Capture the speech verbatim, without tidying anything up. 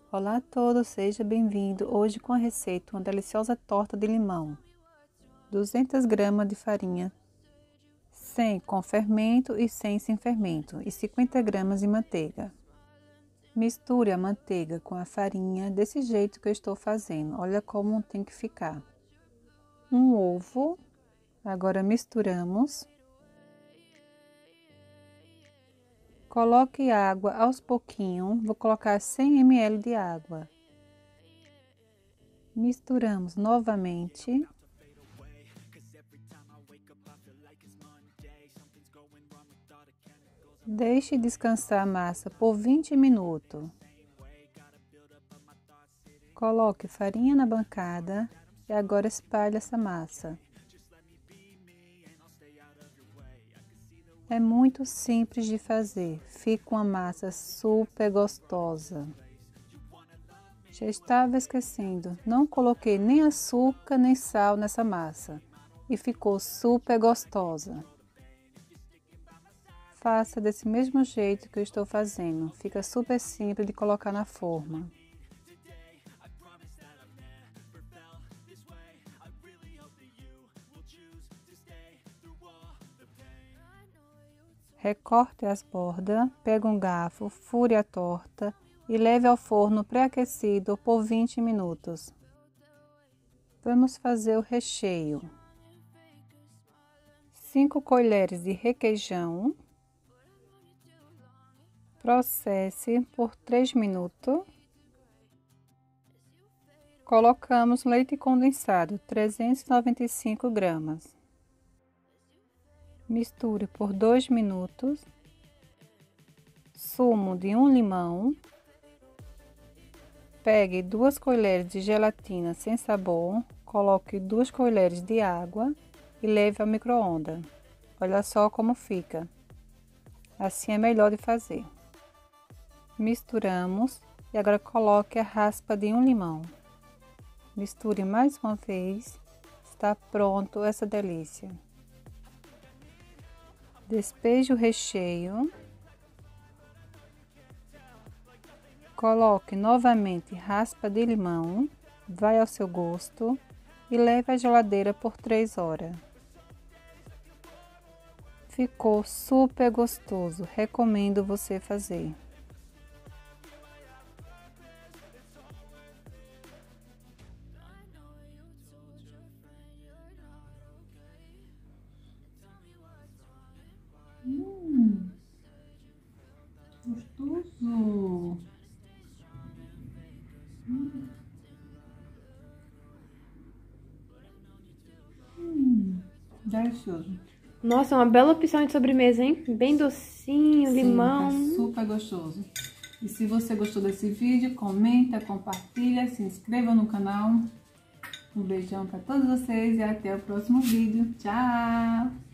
Olá a todos, seja bem-vindo. Hoje com a receita uma deliciosa torta de limão. duzentas gramas de farinha, cem com fermento e cem sem fermento e cinquenta gramas de manteiga. Misture a manteiga com a farinha desse jeito que eu estou fazendo. Olha como tem que ficar. Um ovo. Agora misturamos. Coloque água aos pouquinhos, vou colocar cem mililitros de água. Misturamos novamente. Deixe descansar a massa por vinte minutos. Coloque farinha na bancada e agora espalhe essa massa. É muito simples de fazer, fica uma massa super gostosa. Já estava esquecendo, não coloquei nem açúcar nem sal nessa massa e ficou super gostosa. Faça desse mesmo jeito que eu estou fazendo, fica super simples de colocar na forma. Recorte as bordas, pegue um garfo, fure a torta e leve ao forno pré-aquecido por vinte minutos. Vamos fazer o recheio. cinco colheres de requeijão. Processe por três minutos. Colocamos leite condensado, trezentos e noventa e cinco gramas. Misture por dois minutos. Sumo de um limão. Pegue duas colheres de gelatina sem sabor, coloque duas colheres de água e leve ao micro-ondas. Olha só como fica. Assim é melhor de fazer. Misturamos e agora coloque a raspa de um limão. Misture mais uma vez. Está pronto essa delícia. Despeje o recheio. Coloque novamente raspa de limão, vai ao seu gosto e leve à geladeira por três horas. Ficou super gostoso, recomendo você fazer. Hum, gostoso. Hum. Hum, delicioso. Nossa, é uma bela opção de sobremesa, hein? Bem docinho, Sim, limão. tá super gostoso. E se você gostou desse vídeo, comenta, compartilha, se inscreva no canal. Um beijão para todos vocês e até o próximo vídeo. Tchau!